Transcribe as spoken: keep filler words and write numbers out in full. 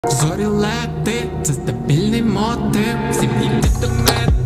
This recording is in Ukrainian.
Зорі лети, це стабільний мотив. Всім йти до мети.